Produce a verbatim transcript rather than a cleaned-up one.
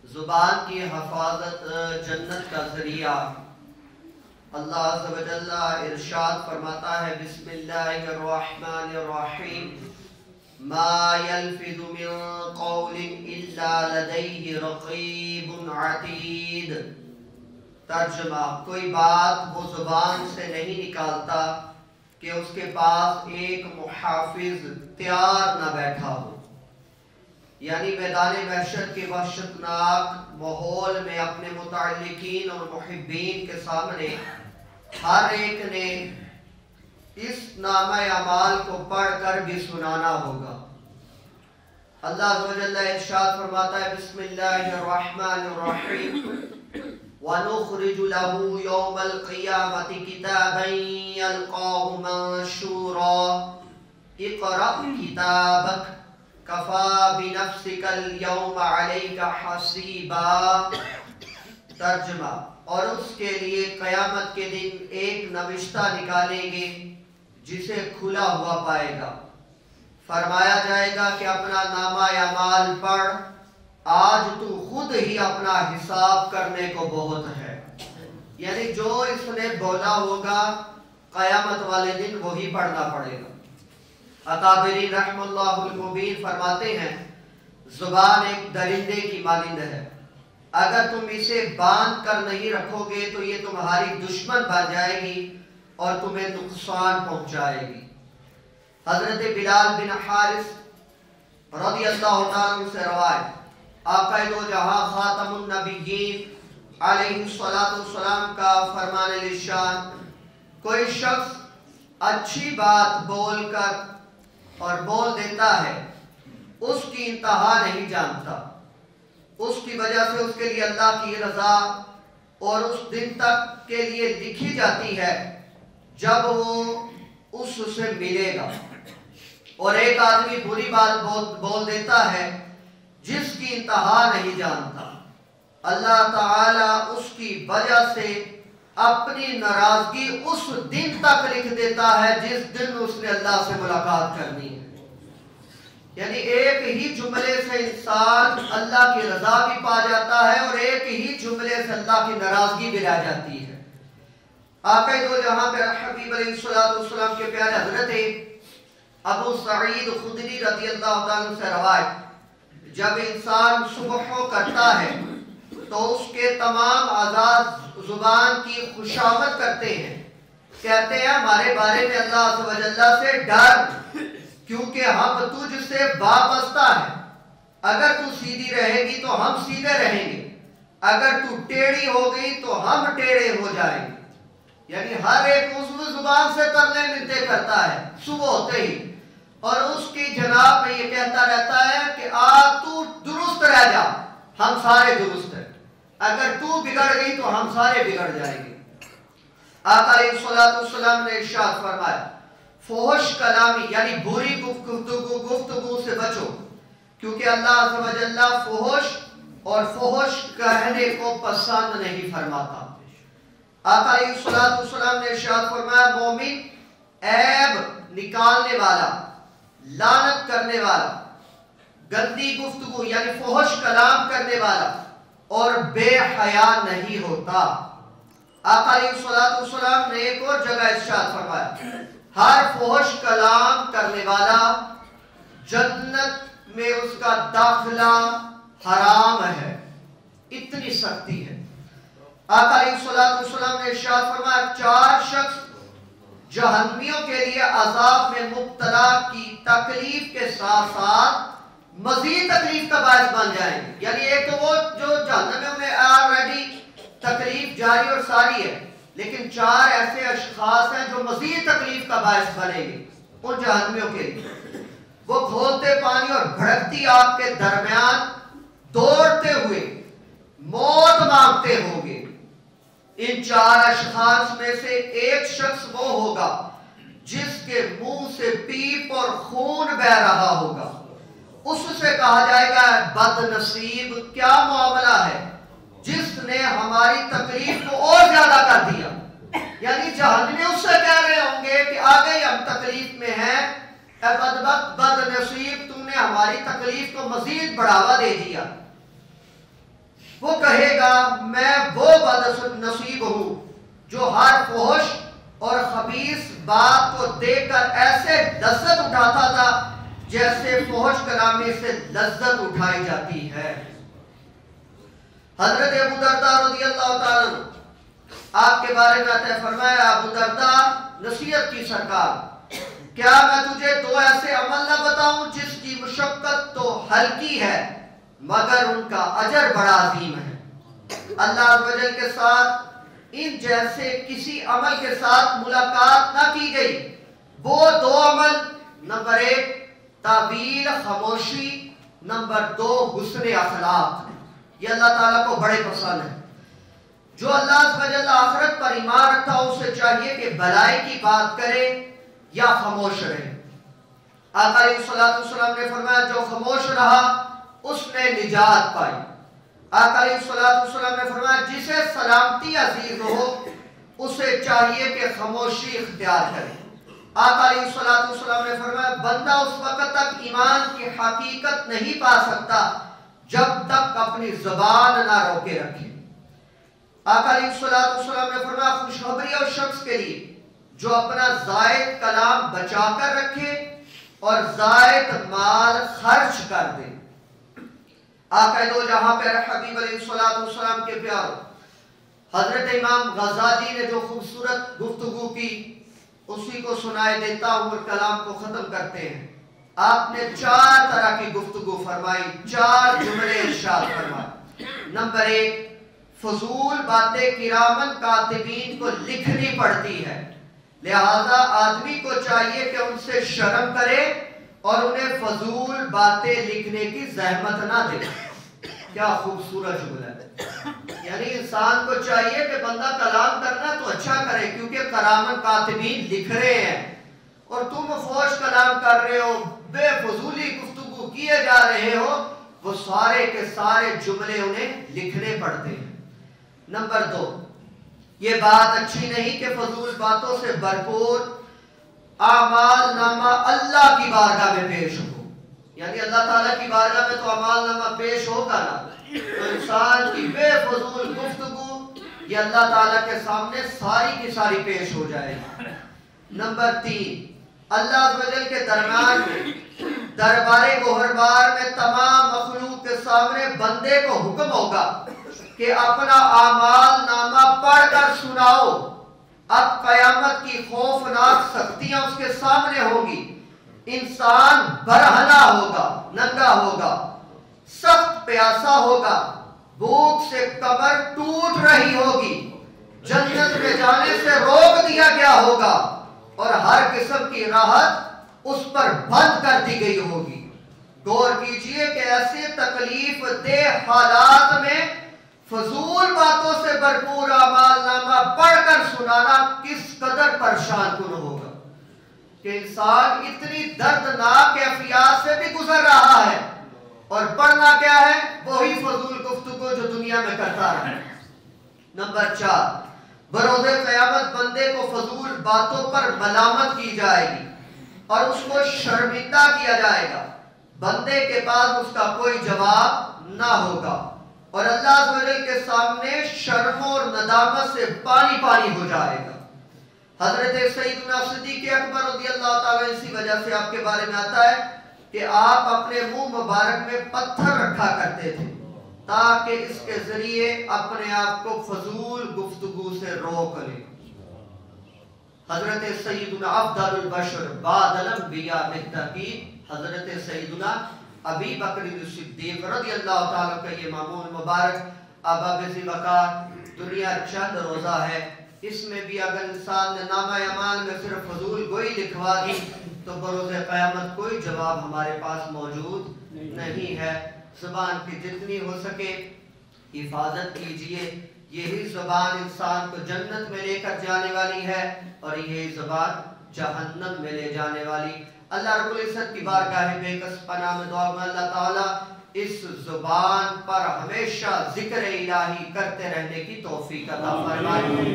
زبان کی حفاظت جنت کا ذریعہ۔ اللہ عز و جل ارشاد فرماتا ہے بسم اللہ الرحمن الرحیم ما یلفظ من قول الا لدیہ رقیب عتید۔ ترجمہ، کوئی بات وہ زبان سے نہیں نکالتا کہ اس کے پاس ایک محافظ تیار نہ بیٹھا ہو۔ یعنی میدان محشر کے وحشتناک ماحول میں اپنے متعلقین اور محبین کے سامنے ہر ایک نے اس نامہ اعمال کو پڑھ کر بھی سنانا ہوگا۔ اللہ عز و جل ارشاد فرماتا ہے بسم اللہ الرحمن الرحیم وَنُخْرِجُ لَهُ يَوْمَ الْقِيَامَةِ كِتَابًا يَلْقَاهُ مَنشُورًا اقْرَأْ كِتَابَكَ کفا بنفسک اليوم علیک حسیبا۔ ترجمہ، اور اس کے لیے قیامت کے دن ایک نوشتہ نکالیں گے جسے کھلا ہوا پائے گا۔ فرمایا جائے گا کہ اپنا نامہ اعمال پڑھ، آج تو خود ہی اپنا حساب کرنے کو بہت ہے۔ یعنی جو اس نے بولا ہوگا قیامت والے دن وہی پڑھنا پڑے گا۔ اکابرین رحم اللہ المبین فرماتے ہیں زبان ایک درندے کی مانند ہے، اگر تم اسے باندھ کر نہیں رکھو گے تو یہ تمہاری دشمن بن جائے گی اور تمہیں نقصان پہنچائے گی۔ حضرت بلال بن حارث رضی اللہ تعالیٰ سے روایت، آقا دو جہاں خاتم النبیین علیہ السلام کا فرمان الشان، کوئی شخص اچھی بات بول کر اور بول دیتا ہے، اس کی انتہا نہیں جانتا، اس کی وجہ سے اس کے لیے اللہ کی رضا اور اس دن تک کے لیے لکھی جاتی ہے جب وہ اس سے ملے گا۔ اور ایک آدمی بری بات بول دیتا ہے جس کی انتہا نہیں جانتا، اللہ تعالیٰ اس کی وجہ سے اپنی ناراضگی اس دن تک لکھ دیتا ہے جس دن اس نے اللہ سے ملاقات کرنی ہے۔ یعنی ایک ہی جملے سے انسان اللہ کی رضا بھی پا جاتا ہے اور ایک ہی جملے سے اللہ کی ناراضگی بھی رہ جاتی ہے۔ آقا دو جہاں پہ حبیب علیہ السلام کے پیارے حضرت ابو سعید خدری رضی اللہ عنہ سے روایت، جب انسان صبح کرتا ہے تو اس کے تمام اعضاء زبان کی خوشامد کرتے ہیں، کہتے ہیں ہمارے بارے میں اللہ عز و جل سے ڈر، کیونکہ ہم تجھ سے وابستہ ہیں، اگر تو سیدھی رہے گی تو ہم سیدھے رہیں گے، اگر تو ٹیڑھی ہو گئی تو ہم ٹیڑھے ہو جائیں گے۔ یعنی ہر ایک عضو زبان سے ترلے ملتے کرتا ہے صبح ہوتے ہی، اور اس کی جناب میں یہ کہتا رہتا ہے کہ آ تو درست رہ جا، ہم سارے درست ہیں، اگر تو بگڑ گئی تو ہم سارے بگڑ جائیں گے۔ آقا علیہ السلام نے ارشاد فرمایا فحش کلامی یعنی بری گفتگو گفتگو سے بچو، کیونکہ اللہ عز و جل فحش اور فحش کہنے کو پسند نہیں فرماتا۔ آقا علیہ السلام نے ارشاد فرمایا مومن عیب نکالنے والا، لعنت کرنے والا، گندی گفتگو یعنی فحش کلام کرنے والا اور بے حیا نہیں ہوتا۔ آقا علیہ السلام نے ایک اور جگہ ارشاد فرمایا ہر فحش کلام کرنے والا جنت میں اس کا داخلہ حرام ہے، اتنی سختی ہے۔ آقا علیہ السلام نے ارشاد فرمایا چار شخص جہنمیوں کے لیے عذاب میں مبتلا کی تکلیف کے ساتھ ساتھ مزید تکلیف کا باعث بن جائیں گے۔ یعنی ایک تو وہ جو جہنم میں آلریڈی تکلیف جاری اور ساری ہے، لیکن چار ایسے اشخاص ہیں جو مزید تکلیف کا باعث بنیں گے ان جہنمیوں کے لیے۔ وہ کھولتے پانی اور بھڑکتی آگ کے درمیان دوڑتے ہوئے موت مانگتے ہوں گے۔ ان چار اشخاص میں سے ایک شخص وہ ہوگا جس کے منہ سے پیپ اور خون بہ رہا ہوگا، اس سے کہا جائے گا بد نصیب، کیا معاملہ ہے جس نے ہماری تکلیف کو اور زیادہ کر دیا۔ یعنی جہنمی اس سے کہہ رہے ہوں گے کہ آگے ہم تکلیف میں ہیں، اے بدبخت بد نصیب، تم نے ہماری تکلیف کو مزید بڑھاوا دے دیا۔ میں وہ بد نصیب ہوں جو ہر فحش اور خبیث بات کو دیکھ کر ایسے لذت اٹھاتا تھا جیسے فحش کلامی سے لذت اٹھائی جاتی ہے۔ حضرت ابو درداء رضی اللہ تعالیٰ عنہ آپ کے بارے میں آتا ہے، فرمایا ابو درداء نصیحت کی سرکار، کیا میں تجھے دو ایسے عمل نہ بتاؤں جس کی مشقت تو ہلکی ہے مگر ان کا اجر بڑا عظیم ہے۔ اللہ عز و جل کے ساتھ ان جیسے کسی عمل کے ساتھ ملاقات نہ کی گئی۔ وہ دو عمل، نمبر ایک تعویل خاموشی، نمبر دو حسن اخلاق، یہ اللہ تعالیٰ کو بڑے پسند ہے۔ جو اللہ عز و جل آخرت پر ایمان رکھتا ہو اسے چاہیے کہ بھلائی کی بات کرے یا خاموش رہے۔ آقا علیہ الصلوۃ والسلام نے فرمایا جو خاموش رہا اس نے نجات پائی۔ آقا علیہ الصلوۃ والسلام نے فرمایا جسے سلامتی عزیز ہو اسے چاہیے کہ خاموشی اختیار کرے۔ آقا علیہ الصلوۃ والسلام نے فرمایا بندہ اس وقت تک ایمان کی حقیقت نہیں پا سکتا جب تک اپنی زبان نہ روکے رکھے۔ آقا علیہ الصلوۃ والسلام نے فرمایا خوشخبری اس شخص کے لیے جو اپنا زائد کلام بچا کر رکھے اور زائد مال خرچ کر دے۔ آقا دو جہاں پہ حبیب علیہ الصلوۃ والسلام کے پیاروں، حضرت امام غزالی نے جو خوبصورت گفتگو کی اسی کو سنائے دیتا ہوں اور کلام کو ختم کرتے ہیں۔ آپ نے چار طرح کی گفتگو فرمائی، چار جملے ارشاد فرمائے۔ نمبر ایک، فضول باتیں کرامن کاتبین کو لکھنی پڑتی ہے، لہذا آدمی کو چاہیے کہ ان سے شرم کرے اور انہیں فضول باتیں لکھنے کی زحمت نہ دے۔ کیا خوبصورت جملہ ہے، یعنی انسان کو چاہیے کہ بندہ کلام کرنا تو اچھا کرے کیونکہ کرامن کاتبین لکھ رہے ہیں، اور تم فوش کلام کر رہے ہو، بے فضولی گفتگو کیے جا رہے ہو، وہ سارے کے سارے جملے انہیں لکھنے پڑتے ہیں۔ نمبر دو، یہ بات اچھی نہیں کہ فضول باتوں سے بھرپور اعمال نامہ اللہ کی بارگاہ میں پیش ہو، یعنی اللہ تعالیٰ کی بارگاہ میں تو اعمال نامہ پیش ہوگا نا، تو انسان کی بے فضول گفتگو یہ اللہ تعالیٰ کے سامنے ساری کی ساری پیش ہو جائے گی۔ نمبر تین، اللہ عز و جل کے درمیان میں دربار گوہربار میں تمام مخلوق کے سامنے بندے کو حکم ہوگا کہ اپنا اعمال نامہ پڑھ کر سناؤ۔ اب قیامت کی خوفناک سختیاں اس کے سامنے ہوگی، انسان برہنہ ہوگا، ننگا ہوگا، سخت پیاسا ہوگا، بھوک سے کمر ٹوٹ رہی ہوگی، جنت میں جانے سے روک دیا گیا ہوگا اور ہر قسم کی راحت اس پر بند کر دی گئی ہوگی۔ غور کیجئے کہ ایسے تکلیف دہ حالات میں فضول باتوں سے بھرپور اعمال نامہ پڑھ کر سنانا کس قدر پریشان کن ہوگا کہ انسان اتنی دردناک کیفیات سے بھی گزر رہا ہے اور پڑھنا کیا ہے؟ وہی فضول گفتگو جو دنیا میں کرتا ہے۔ نمبر چار، بروز قیامت بندے کو فضول باتوں پر ملامت کی جائے گی اور اس کو شرمندہ کیا جائے گا، بندے کے پاس اس کا کوئی جواب نہ ہوگا اور اللہ عز و جل کے سامنے شرم اور ندامت سے پانی پانی ہو جائے گا۔ حضرت سیدنا صدیق اکبر رضی اللہ تعالیٰ اسی وجہ سے آپ کے بارے میں آتا ہے کہ آپ اپنے منہ مبارک میں پتھر رکھا کرتے تھے تاکہ اس کے ذریعے اپنے آپ کو فضول گفتگو سے روک لیں۔ حضرت سیدنا افضل البشر بعد الانبیاء بالتحقیق حضرت سیدنا ابی بکر صدیق رضی اللہ تعالیٰ کا یہ معمول مبارک ابا بزی وقار، دنیا چند روزہ ہے، اس میں بھی اگر انسان نے نامہ اعمال میں صرف فضول گوئی لکھوا دی تو بروز قیامت کوئی جواب ہمارے پاس موجود نہیں ہے۔ زبان کی جتنی ہو سکے حفاظت کیجئے، یہی زبان انسان کو جنت میں لے کر جانے والی ہے اور یہی زبان جہنم میں لے جانے والی۔ اللہ رب العزت کی بارگاہ بے کس پناہ میں دعا میں اللہ تعالیٰ اس زبان پر ہمیشہ ذکر الہی کرتے رہنے کی توفیق عطا فرمائے۔